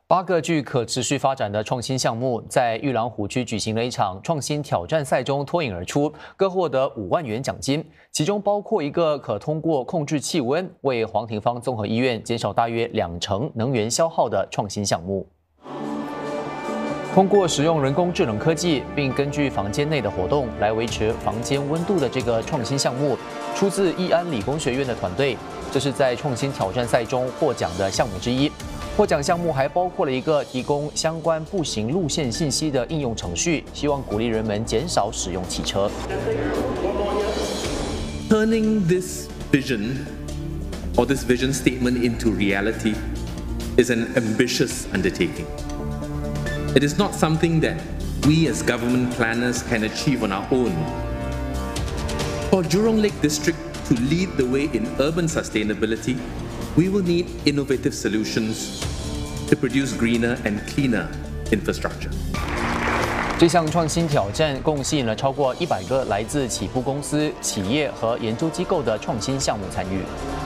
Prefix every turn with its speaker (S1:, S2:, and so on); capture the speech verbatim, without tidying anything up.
S1: 八个具可持续发展的创新项目在玉郎湖区举行了一场创新挑战赛中脱颖而出，各获得五万元奖金，其中包括一个可通过控制气温为黄廷芳综合医院减少大约两成能源消耗的创新项目。通过使用人工智能科技，并根据房间内的活动来维持房间温度的这个创新项目，出自义安理工学院的团队，这是在创新挑战赛中获奖的项目之一。获奖项目还包括了一个提供相关步行路线信息的应用程序，希望鼓励人们减少使用汽车。
S2: Turning this vision or this vision statement into reality is an ambitious undertaking. It is not something that we as government planners can achieve on our own. For Jurong Lake District to lead the way in urban sustainability, we will need innovative solutions to produce greener and cleaner infrastructure.
S1: 这项创新挑战共吸引了超过一百个来自起步公司、企业和研究机构的创新项目参与。